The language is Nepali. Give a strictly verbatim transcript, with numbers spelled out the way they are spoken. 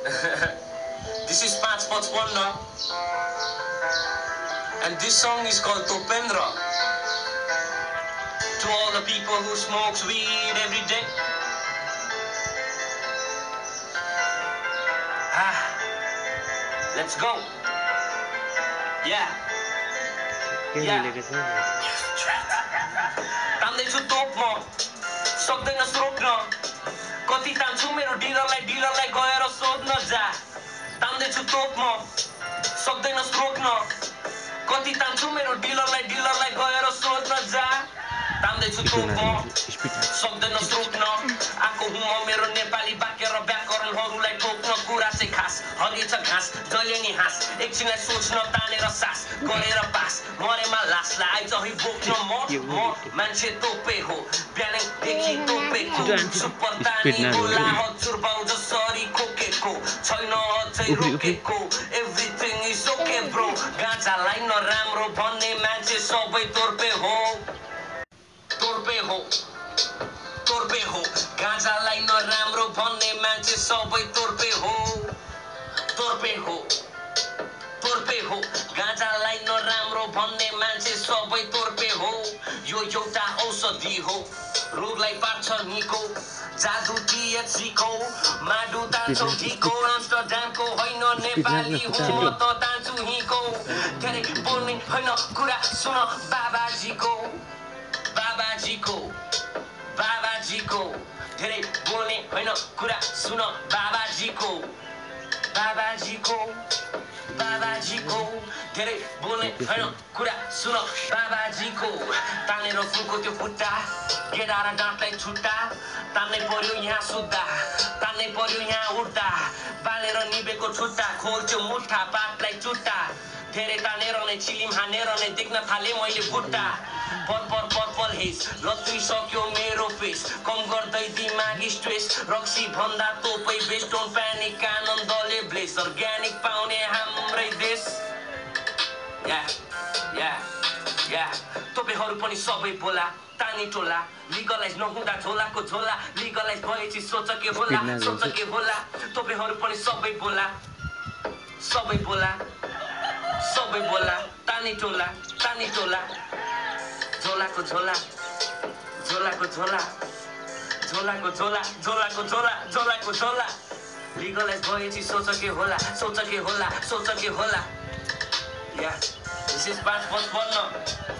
This is Pats Potswanda, and this song is called Topendra. To all the people who smokes weed every day. Ah, let's go. Yeah. Yeah. तान्दैछु तोपमा सक्दैन रोक्न कति तान्छु मेरो डिलरलाई डिलरलाई गएर सोध्न जा तान्दैछु तोपमा सक्दैन रोक्न कति तान्छु मेरो डिलरलाई डिलरलाई गएर सोध्न जा तान्दैछु तोपमा सक्दैन रोक्न आको हुँ म मेरो नेपाली वाक्य र व्याकरणहरूलाई टोक्न कुरा चाहिँ खास हरिछ घाँस जहिले नि हाँस एकछिनलाई सोच्न तानेर सास गरेर पास मरेमा लासलाई आइजही बोक्न म म मान्छे तोपे हो बिहानैदेखि तोपेको सुपर तानी बोला हजुर बाउ जसरी खोकेको छैन अझै रोकेको एभ्रिथिङ इज ओके ब्रो गाँजालाई नराम्रो भन्ने मान्छे सबै तोर्पे हो तोर्पे हो तोर्पे हो गाँजालाई नराम्रो भन्ने मान्छे सबै तोर्पे हो तोर्पे हो तोर्पे हो गाँजालाई नराम्रो भन्ने मान्छे सबै तोर्पे हो यो एउटा औषधि हो रोगलाई पार्छ निको जादु टिएचसीको माडु तान्छौ ढिको एम्स्टरड्यामको होइन नेपाली हो म त तान्छु हिको धेरै बोल्ने होइन कुरा सुन बाबाजीको बाबाजीको बाबाजीको धेरै बोल्ने होइन कुरा सुन बाबाजीको बाबाजीको बाबाजीको धेरै बोल्ने होइन कुरा सुन बाबाजीको तानेर फुलको त्यो खुट्टा केरा र डाँटलाई छुट्टा तान्नै पर्यो यहाँ सुत्दा तान्नै पर्यो यहाँ उठ्दा बालेर निभेको छुट्टा खोल्छु मुठा पातलाई चुट्टा धेरै तानेर नै चिलिम हानेर नै देख्न थाले मैले बुट्टा पर्पल पर्पल हेस लत्ती सक्यो मेरो फेस कम गर्दै दिमागी स्ट्रेस रक्सी भन्दा तोपै बेस्ट डोन्ट प्यानिक आनन्दले ब्लेस अर्ग्यानिक पाउने हाम्रै देश या या या तोपेहरू पनि सबै बोला तानी टोला लिगलाइज नहुँदा झोलाको झोला लिगलाइज भएपछि सोच के होला सोच के होला तोपेहरू पनि सबै बोला सबै बोला सबै बोला तानी टोला तानी टोला झोलाको झोला झोलाको झोला झोलाको झोला झोलाको झोला झोलाको झोला लिगलाइज भएपछि सोच के होला सोच के होला सोच के होला या दिस इज Pats Potswanda.